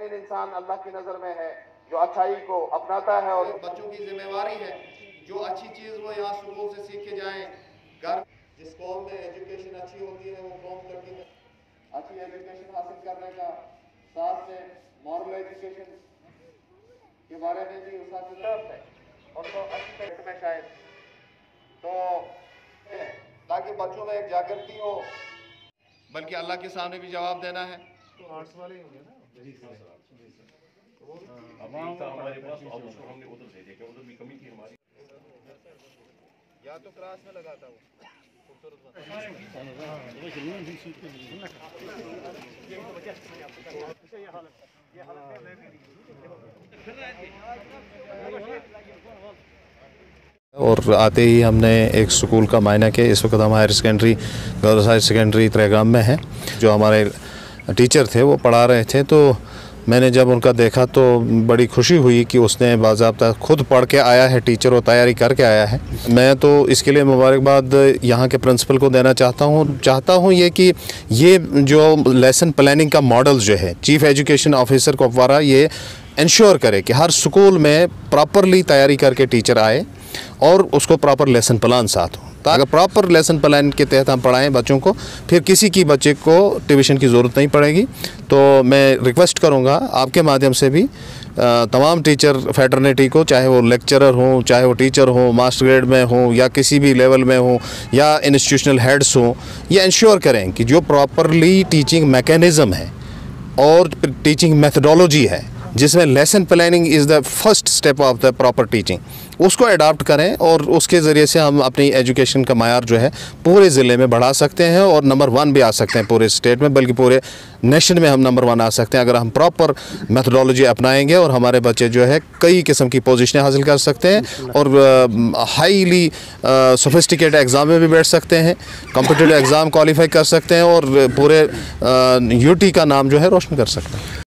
बेहतरीन इंसान अल्लाह की नज़र में है जो अच्छाई को अपनाता है। और बच्चों की जिम्मेवारी है जो अच्छी चीज़ वो यहाँ स्कूल से सीख के जाएँ। घर जिस कौम में एजुकेशन अच्छी होती है वो कौम तरक्की में अच्छी एजुकेशन हासिल करने का साथ में मॉरल एजुकेशन के बारे में भी उस्ताद है उनको अच्छी तरह में शायद तो ताकि बच्चों में एक जागृति हो, बल्कि अल्लाह के सामने भी जवाब देना है। तो आर्ट्स वाले होंगे ना हमारे पास हमने उधर भेजे कि उधर भी कमी थी हमारी, या तो क्लास में लगाता हूँ और आते ही हमने एक स्कूल का मायना किया। इस वक्त हम higher secondary girls higher secondary Trehgam में हैं। जो हमारे टीचर थे वो पढ़ा रहे थे, तो मैंने जब उनका देखा तो बड़ी खुशी हुई कि उसने बाज़ाब्ता खुद पढ़ के आया है टीचर और तैयारी करके आया है। मैं तो इसके लिए मुबारकबाद यहाँ के प्रिंसिपल को देना चाहता हूँ ये कि ये जो लेसन प्लानिंग का मॉडल जो है चीफ़ एजुकेशन ऑफिसर कुपवारा ये इंश्योर करे कि हर स्कूल में प्रॉपरली तैयारी करके टीचर आए और उसको प्रॉपर लेसन प्लान साथ हो। तो अगर प्रॉपर लेसन प्लान के तहत हम पढ़ाएं बच्चों को, फिर किसी की बच्चे को ट्यूशन की ज़रूरत नहीं पड़ेगी। तो मैं रिक्वेस्ट करूंगा आपके माध्यम से भी तमाम टीचर फैटर्निटी को, चाहे वो लेक्चरर हों, चाहे वो टीचर हों, मास्टर ग्रेड में हों या किसी भी लेवल में हों या इंस्टीट्यूशनल हेड्स हों, ये इंश्योर करें कि जो प्रॉपरली टीचिंग मैकेनिज़्म है और टीचिंग मेथडोलॉजी है जिसमें lesson planning is the first step of the proper teaching, उसको अडॉप्ट करें और उसके ज़रिए से हम अपनी एजुकेशन का मायार जो है पूरे ज़िले में बढ़ा सकते हैं और नंबर 1 भी आ सकते हैं पूरे स्टेट में, बल्कि पूरे नेशन में हम नंबर 1 आ सकते हैं अगर हम प्रॉपर मेथडोलॉजी अपनाएंगे। और हमारे बच्चे जो है कई किस्म की पोजीशनें हासिल कर सकते हैं और हाईली सोफिस्टिकेटेड एग्ज़ाम में भी बैठ सकते हैं, कॉम्पिटिटिव एग्ज़ाम क्वालिफाई कर सकते हैं और पूरे यूटी का नाम जो है रोशन कर सकते हैं।